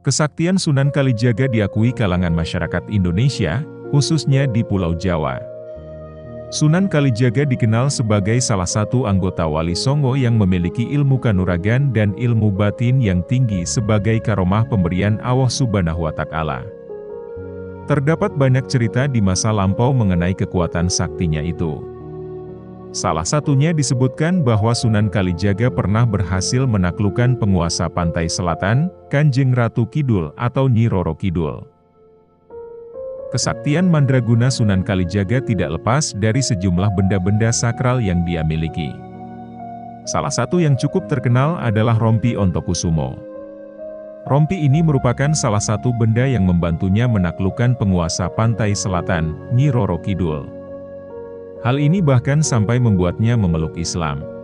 Kesaktian Sunan Kalijaga diakui kalangan masyarakat Indonesia, khususnya di Pulau Jawa. Sunan Kalijaga dikenal sebagai salah satu anggota Wali Songo yang memiliki ilmu kanuragan dan ilmu batin yang tinggi sebagai karomah pemberian Allah Subhanahu wa Ta'ala. Terdapat banyak cerita di masa lampau mengenai kekuatan saktinya itu. Salah satunya disebutkan bahwa Sunan Kalijaga pernah berhasil menaklukkan penguasa pantai selatan, Kanjeng Ratu Kidul atau Nyi Roro Kidul. Kesaktian mandraguna Sunan Kalijaga tidak lepas dari sejumlah benda-benda sakral yang dia miliki. Salah satu yang cukup terkenal adalah rompi Ontokusumo. Rompi ini merupakan salah satu benda yang membantunya menaklukkan penguasa pantai selatan, Nyi Roro Kidul. Hal ini bahkan sampai membuatnya memeluk Islam.